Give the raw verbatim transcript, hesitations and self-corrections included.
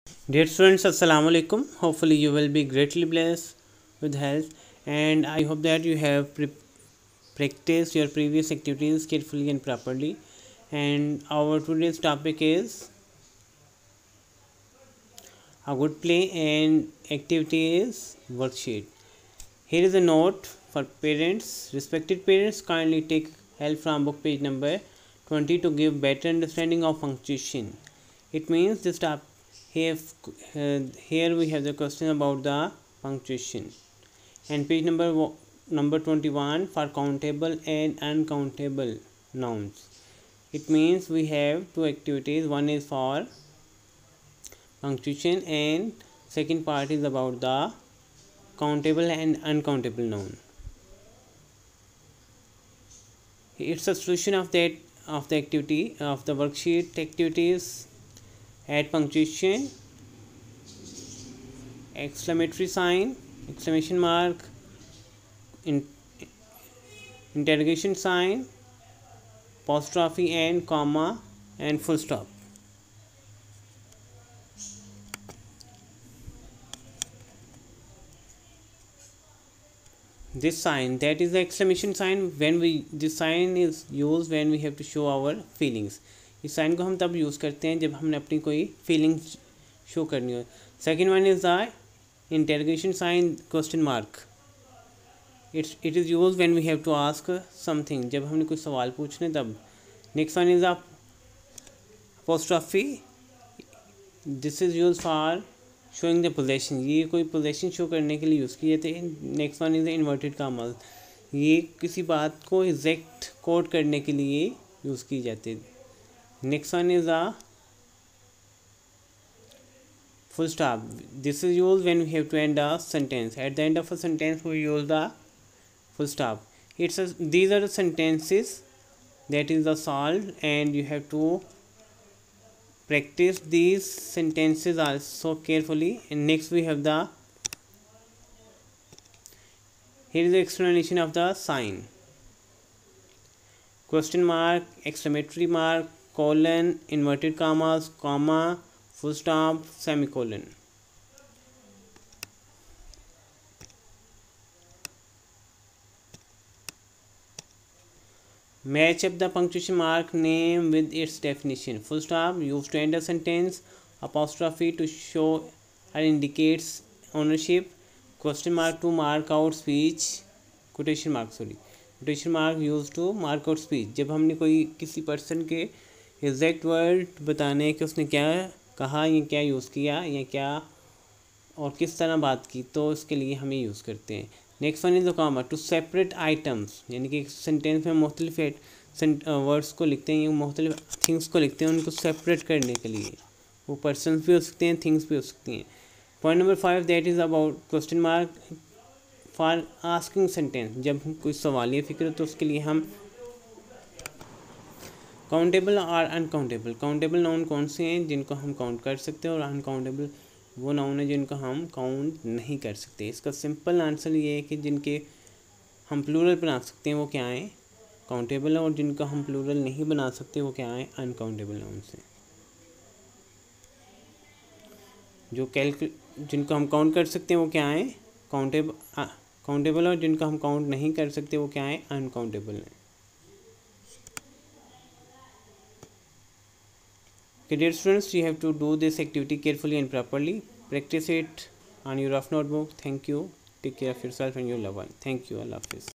Dear students, Assalamu alaikum. Hopefully, you will be greatly blessed with health, and I hope that you have pre- practiced your previous activities carefully and properly. And our today's topic is a good play and activity is worksheet. Here is a note for parents. Respected parents, kindly take help from book page number twenty to give better understanding of punctuation. It means this top here, uh, here we have the question about the punctuation, and page number number twenty-one for countable and uncountable nouns. It means we have two activities. One is for punctuation and second part is about the countable and uncountable noun. It's a solution of that of the activity of the worksheet activities. Add punctuation, exclamatory sign, exclamation mark, in, interrogation sign, apostrophe and comma and full stop. This sign, that is the exclamation sign, when we this sign is used when we have to show our feelings. इस sign को हम तब use करते हैं जब हमने अपनी कोई फीलिंग्स शो करनी हो. Second one is the interrogation sign question mark. It's it is use when we have to ask something, जब हमने कुछ सवाल पूछने तब. Next one is the apostrophe. This is use for showing the possession. ये कोई पोजेशन शो करने के लिए यूज़ किए थे. Next one is the inverted comma. ये किसी बात को एग्जैक्ट कोड करने के लिए यूज़ की जाती है. Next one is a full stop. This is used when we have to end a sentence. At the end of a sentence, we use the full stop. It's a, these are the sentences that is the solved, and you have to practice these sentences also carefully. And next we have the here is the explanation of the sign. Question mark, exclamatory mark, colon, inverted commas, comma, full stop, semicolon. Match up the punctuation mark name with its definition. Full stop used to end a sentence. Apostrophe to show or indicates ownership. Question mark to mark out speech. Quotation mark sorry. Quotation mark used to mark out speech. जब हमने कोई किसी person के exact word बताने कि उसने क्या कहा या क्या यूज़ किया या क्या और किस तरह बात की, तो उसके लिए हमें यूज़ करते हैं. Next one is the comma to separate items, यानी कि सेंटेंस में मुख्तलिफ वर्ड्स को लिखते हैं या मुख्तलिफ थिंग्स को लिखते हैं, उनको सेपरेट करने के लिए. वो पर्सनस भी हो सकते हैं, थिंग्स भी हो सकती हैं. Point number five that is about question mark for asking sentence. जब कोई सवालिया फिक्र हो तो उसके लिए हम काउंटेबल और अनकाउंटेबल. काउंटेबल नाउन कौन से हैं जिनको हम काउंट कर सकते हैं, और अनकाउंटेबल वो नाउन है जिनको हम काउंट नहीं कर सकते. इसका सिंपल आंसर ये है कि जिनके हम प्लूरल बना सकते हैं वो क्या हैं, काउंटेबल है, और जिनको हम प्लूरल नहीं बना सकते वो क्या हैं, अनकाउंटेबल नाउन से. जो कैलकुल जिनको हम काउंट कर सकते हैं वो क्या हैं, काउंटेबल काउंटेबल और जिनको हम काउंट नहीं कर सकते वो क्या हैं, अनकाउंटेबल हैं. Okay, dear students, you have to do this activity carefully and properly. Practice it on your rough notebook. Thank you. Take care of yourself and your loved one. Thank you. Allah Hafiz.